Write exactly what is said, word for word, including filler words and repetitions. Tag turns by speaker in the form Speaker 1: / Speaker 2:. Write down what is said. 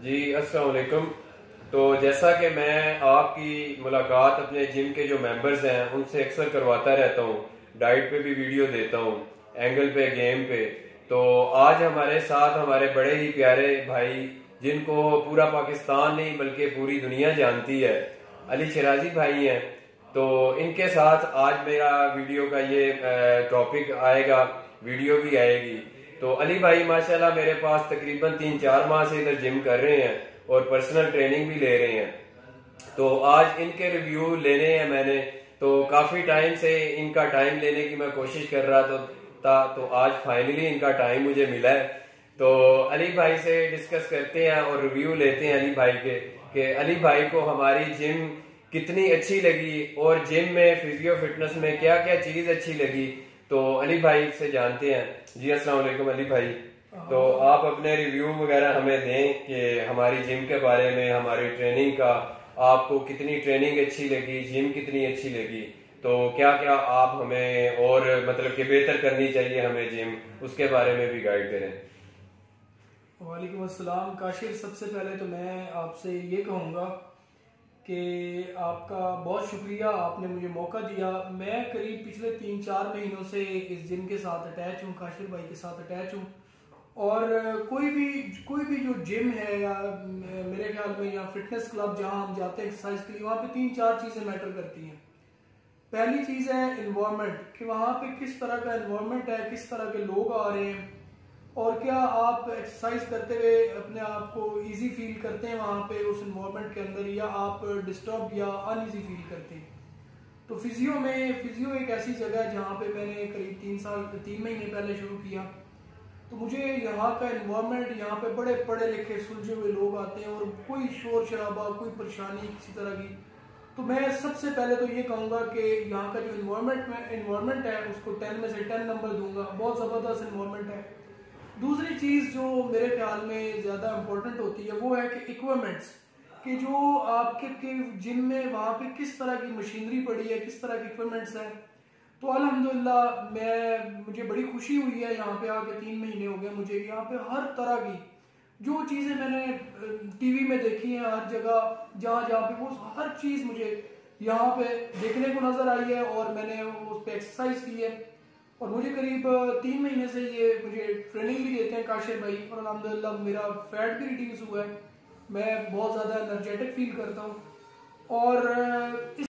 Speaker 1: जी अस्सलाम वालेकुम। तो जैसा कि मैं आपकी मुलाकात अपने जिम के जो मेंबर्स हैं उनसे अक्सर करवाता रहता हूँ, डाइट पे भी वीडियो देता हूँ, एंगल पे, गेम पे। तो आज हमारे साथ हमारे बड़े ही प्यारे भाई, जिनको पूरा पाकिस्तान नहीं बल्कि पूरी दुनिया जानती है, अली शराजी भाई हैं। तो इनके साथ आज मेरा वीडियो का ये टॉपिक आएगा, वीडियो भी आएगी। तो अली भाई माशाल्लाह मेरे पास तकरीबन तीन चार माह से इधर जिम कर रहे हैं और पर्सनल ट्रेनिंग भी ले रहे हैं। तो आज इनके रिव्यू लेने हैं मैंने। तो काफी टाइम से इनका टाइम लेने की मैं कोशिश कर रहा तो था, तो आज फाइनली इनका टाइम मुझे मिला है। तो अली भाई से डिस्कस करते हैं और रिव्यू लेते हैं अली भाई के कि अली भाई को हमारी जिम कितनी अच्छी लगी और जिम में फिजियो फिटनेस में क्या क्या चीज अच्छी लगी। तो अली भाई से जानते हैं। जी अस्सलाम वालेकुम अली भाई। तो आप अपने रिव्यू वगैरह हमें दें कि हमारी जिम के बारे में, हमारी ट्रेनिंग का, आपको कितनी ट्रेनिंग अच्छी लगी, जिम कितनी अच्छी लगी, तो क्या क्या आप हमें और मतलब कि बेहतर करनी चाहिए हमें जिम, उसके बारे में भी गाइड करें।
Speaker 2: वालेकुम अस्सलाम काशिफ। सबसे पहले तो मैं आपसे ये कहूँगा कि आपका बहुत शुक्रिया, आपने मुझे मौका दिया। मैं करीब पिछले तीन चार महीनों से इस जिम के साथ अटैच हूँ, काशिफ भाई के साथ अटैच हूँ। और कोई भी कोई भी जो जिम है या मेरे ख्याल में या फिटनेस क्लब जहाँ हम जाते हैं एक्सरसाइज के लिए, वहाँ पे तीन चार चीज़ें मैटर करती हैं। पहली चीज़ है इन्वायरमेंट, कि वहाँ पे किस तरह का इन्वायरमेंट है, किस तरह के लोग आ रहे हैं, और क्या आप एक्सरसाइज करते हुए अपने आप को इजी फील करते हैं वहाँ पे उस इन्वायरमेंट के अंदर, या आप डिस्टर्ब या अनइजी फील करते हैं। तो फिजियो में फिजियो एक ऐसी जगह है जहाँ पे मैंने करीब तीन साल तीन महीने पहले शुरू किया। तो मुझे यहाँ का इन्वायरमेंट, यहाँ पे बड़े पढ़े लिखे सुलझे हुए लोग आते हैं और कोई शोर शराबा, कोई परेशानी किसी तरह की। तो मैं सबसे पहले तो ये कहूँगा कि यहाँ का जो इन्वायरमेंट में इन्वायरमेंट है उसको टेन में से टेन नंबर दूंगा, बहुत ज़बरदस्त इन्वायरमेंट है। दूसरी चीज़ जो मेरे ख्याल में ज़्यादा इम्पोर्टेंट होती है वो है कि इक्विपमेंट्स, कि जो आपके के जिम में वहाँ पे किस तरह की मशीनरी पड़ी है, किस तरह के इक्विपमेंट्स हैं। तो अल्हम्दुलिल्लाह मैं मुझे बड़ी खुशी हुई है यहाँ पे आके, तीन महीने हो गए मुझे। यहाँ पे हर तरह की जो चीज़ें मैंने टीवी में देखी हैं, हर जगह जहाँ जहाँ पे, वो हर चीज़ मुझे यहाँ पे देखने को नज़र आई है और मैंने उस पर एक्सरसाइज की है। और मुझे करीब तीन महीने से ये मुझे ट्रेनिंग भी देते हैं काशिफ भाई, और अल्हम्दुलिल्लाह मेरा फैट भी रिड्यूस हुआ है, मैं बहुत ज़्यादा एनर्जेटिक फील करता हूँ। और इस